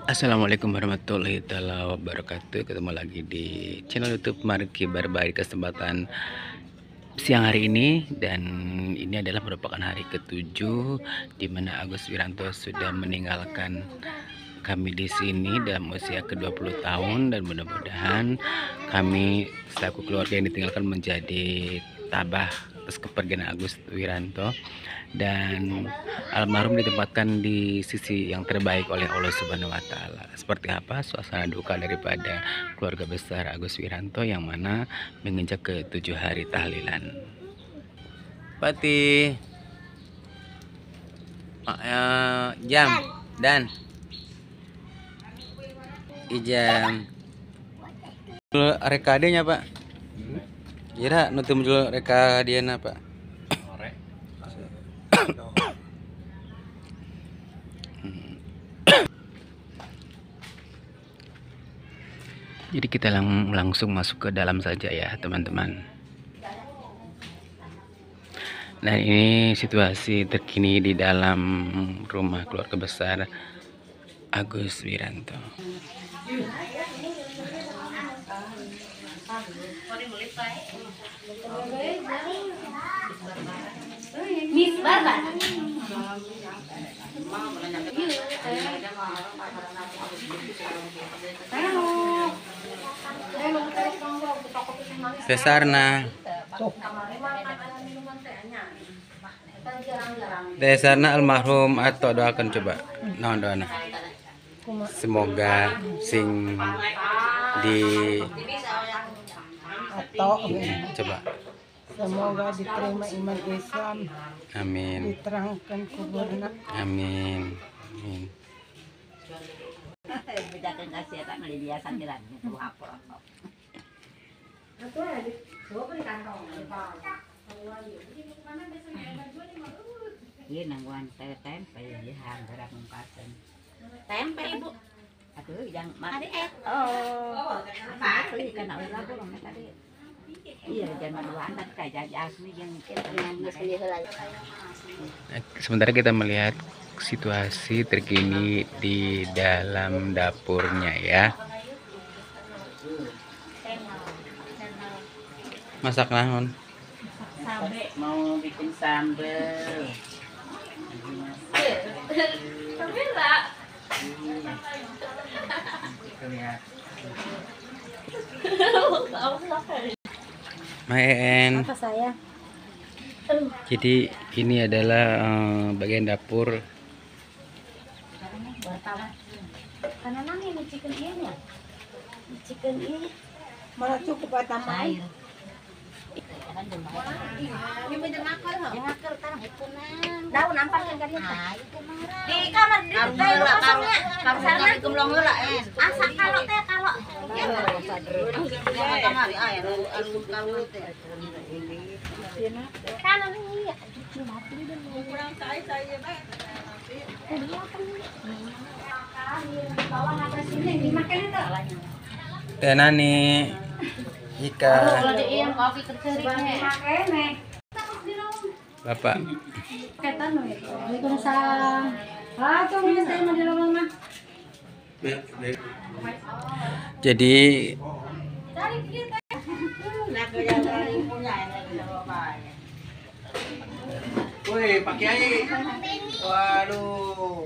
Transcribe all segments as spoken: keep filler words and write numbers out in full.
Assalamualaikum warahmatullahi wabarakatuh. Ketemu lagi di channel YouTube Marki Barbari kesempatan siang hari ini, dan ini adalah merupakan hari ketujuh di mana Agus Wiranto sudah meninggalkan kami di sini dalam usia ke dua puluh tahun, dan mudah-mudahan kami selaku keluarga yang ditinggalkan menjadi tabah atas kepergian Agus Wiranto, dan almarhum ditempatkan di sisi yang terbaik oleh Allah Subhanahu wa taala. Seperti apa suasana duka daripada keluarga besar Agus Wiranto yang mana menginjak ke tujuh hari tahlilan. Pati uh, jam dan ijam reka adanya Pak. Kira nutum dulu reka diana Pak. Jadi kita lang langsung masuk ke dalam saja ya teman-teman. Nah, ini situasi terkini di dalam rumah keluarga besar Agus Wiranto. Miss Barbar. Tesarna Tesarna almarhum atau doakan coba. Nah, doana. Semoga sing di atau coba. semoga diterima iman Islam, Amin. diterangkan kuburna. Amin. Amin. Bedakan kasih tak ngeli biasa jalan itu apa apa. Iya nangguan tempe di hang gerak mengkasen. Tempe ibu. Aduh yang mati eh. Oh. Apa ikan awal lagu orang tadi. Iya jangan dua anak kayak asli yang kita Sementara kita melihat situasi terkini di dalam dapurnya ya. Masak naon? sampai mau bikin sambal. Kamera. Maen. Apa saya? Jadi ini adalah uh, bagian dapur. Karena nang ini chicken ini ya. Chicken ini malah cukup tambahin. Daun nampak kan kalian? Di kamar di kosongnya. Kamar di gemblong heula en. Asa kalau teh kalau. Kamar air anu kalau teh. Kana nih. Kurang saya saya bae. Teh nani Ika Bapak. Waalaikumsalam. Ah, tuh ini saya mau di rumah mah. Jadi woi Pak Kiai. Waduh.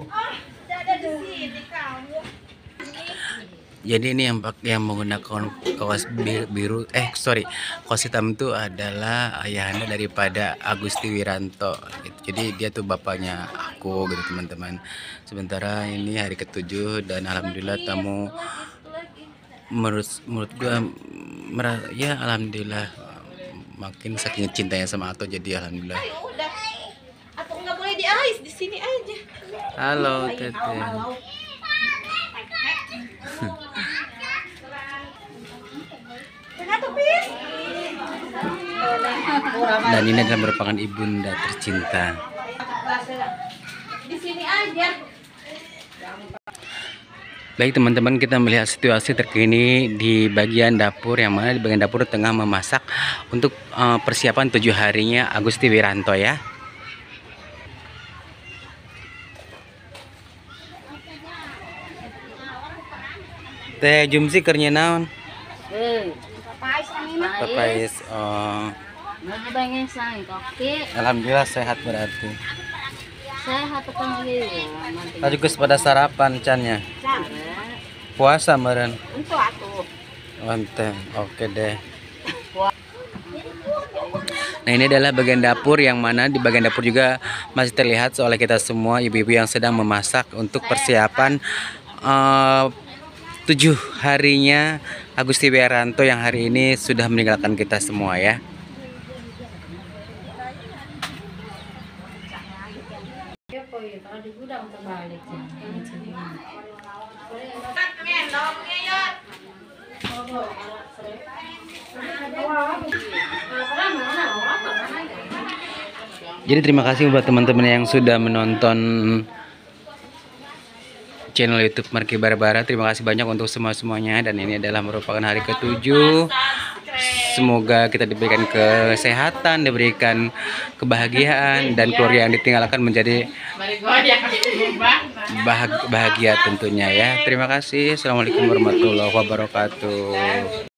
Jadi ini yang yang menggunakan kaos biru, eh sorry, kaos hitam itu adalah ayahanda daripada Agusti Wiranto gitu. Jadi dia tuh bapaknya aku gitu teman-teman. Sementara ini hari ketujuh dan alhamdulillah tamu menurut menurut gua merah, ya alhamdulillah makin saking cintanya sama Ato, jadi alhamdulillah. Atau nggak boleh di ais di sini aja. Halo Tete. Dan ini adalah merupakan ibunda tercinta. Di sini aja. Baik teman-teman, kita melihat situasi terkini di bagian dapur, yang mana di bagian dapur tengah memasak untuk uh, persiapan tujuh harinya Agusti Wiranto ya. Teh Jumsi kernya naon? Eh, papais ini. Papais. Oh. Lagi pengen sang koki. Alhamdulillah sehat berarti. Sehat tukang liu. Tadi geus pada sarapan cannya. Puasa meureun. Untuk atuh. Mantap. Oke deh. Nah, ini adalah bagian dapur yang mana di bagian dapur juga masih terlihat oleh kita semua ibu-ibu yang sedang memasak untuk persiapan uh, tujuh harinya Agusti Wiaranto yang hari ini sudah meninggalkan kita semua ya. Jadi terima kasih buat teman-teman yang sudah menonton channel YouTube Marki Barbara. Terima kasih banyak untuk semua-semuanya, dan ini adalah merupakan hari ketujuh. Semoga kita diberikan kesehatan, diberikan kebahagiaan, dan keluarga yang ditinggalkan menjadi bahagia tentunya ya. Terima kasih. Assalamualaikum warahmatullahi wabarakatuh.